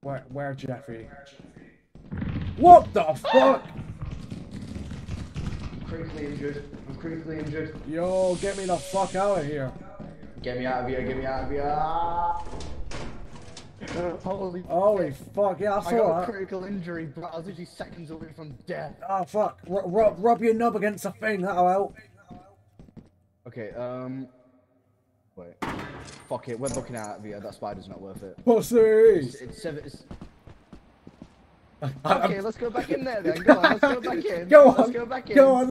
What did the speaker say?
Where, Jeffy? What the fuck? I'm critically injured. I'm critically injured. Yo, get me the fuck out of here. Get me out of here, get me out of here. Holy fuck, yeah, I saw I got a that. critical injury, but I was literally seconds away from death. Oh fuck, rub your nub against a thing, that'll help. Okay, wait. Fuck it, we're booking out of here, that spider's not worth it. Pussy! It's Okay, let's go back in there then. Go on, let's go back in. Go on, Let's go back in. Go on.